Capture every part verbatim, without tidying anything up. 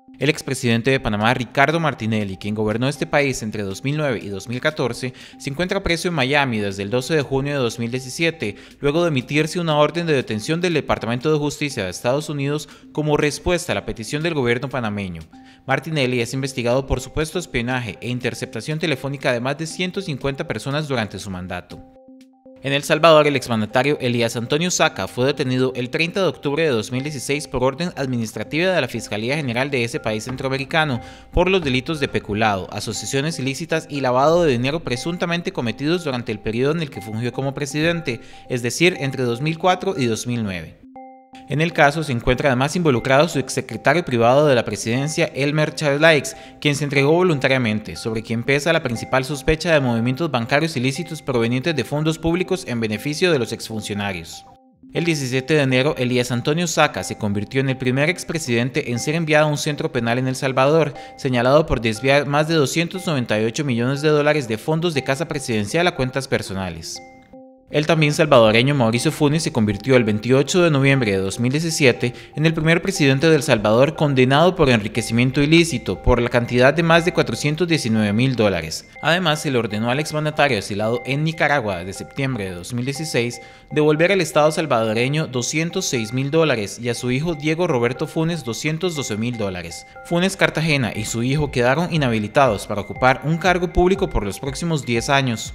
El expresidente de Panamá, Ricardo Martinelli, quien gobernó este país entre dos mil nueve y dos mil catorce, se encuentra preso en Miami desde el doce de junio de dos mil diecisiete, luego de emitirse una orden de detención del Departamento de Justicia de Estados Unidos como respuesta a la petición del gobierno panameño. Martinelli es investigado por supuesto espionaje e interceptación telefónica de más de ciento cincuenta personas durante su mandato. En El Salvador, el exmandatario Elías Antonio Saca fue detenido el treinta de octubre de dos mil dieciséis por orden administrativa de la Fiscalía General de ese país centroamericano por los delitos de peculado, asociaciones ilícitas y lavado de dinero presuntamente cometidos durante el periodo en el que fungió como presidente, es decir, entre dos mil cuatro y dos mil nueve. En el caso se encuentra además involucrado su exsecretario privado de la presidencia, Elmer Chalaix, quien se entregó voluntariamente, sobre quien pesa la principal sospecha de movimientos bancarios ilícitos provenientes de fondos públicos en beneficio de los exfuncionarios. El diecisiete de enero, Elías Antonio Saca se convirtió en el primer expresidente en ser enviado a un centro penal en El Salvador, señalado por desviar más de doscientos noventa y ocho millones de dólares de fondos de casa presidencial a cuentas personales. El también salvadoreño Mauricio Funes se convirtió el veintiocho de noviembre de dos mil diecisiete en el primer presidente de El Salvador condenado por enriquecimiento ilícito por la cantidad de más de cuatrocientos diecinueve mil dólares. Además, se le ordenó al exmandatario asilado en Nicaragua desde septiembre de dos mil dieciséis devolver al Estado salvadoreño doscientos seis mil dólares y a su hijo Diego Roberto Funes doscientos doce mil dólares. Funes Cartagena y su hijo quedaron inhabilitados para ocupar un cargo público por los próximos diez años.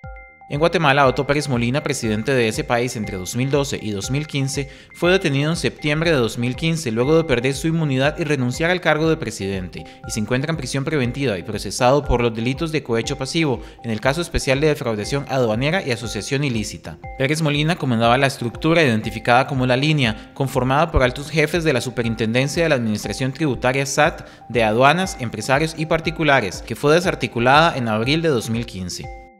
En Guatemala, Otto Pérez Molina, presidente de ese país entre dos mil doce y dos mil quince, fue detenido en septiembre de dos mil quince luego de perder su inmunidad y renunciar al cargo de presidente, y se encuentra en prisión preventiva y procesado por los delitos de cohecho pasivo, en el caso especial de defraudación aduanera y asociación ilícita. Pérez Molina comandaba la estructura identificada como La Línea, conformada por altos jefes de la Superintendencia de la Administración Tributaria S A T, de aduanas, empresarios y particulares, que fue desarticulada en abril de dos mil quince.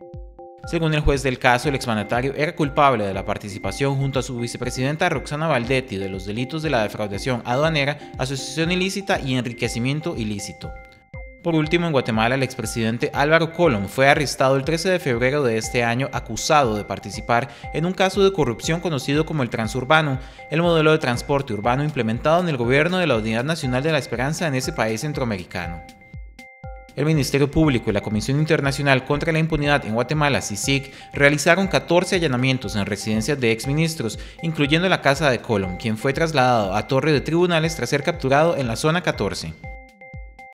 Según el juez del caso, el exmandatario era culpable de la participación junto a su vicepresidenta Roxana Valdetti de los delitos de la defraudación aduanera, asociación ilícita y enriquecimiento ilícito. Por último, en Guatemala, el expresidente Álvaro Colom fue arrestado el trece de febrero de este año acusado de participar en un caso de corrupción conocido como el Transurbano, el modelo de transporte urbano implementado en el gobierno de la Unidad Nacional de la Esperanza en ese país centroamericano. El Ministerio Público y la Comisión Internacional contra la Impunidad en Guatemala, C I C I G, realizaron catorce allanamientos en residencias de exministros, incluyendo la casa de Colom, quien fue trasladado a torre de tribunales tras ser capturado en la zona catorce.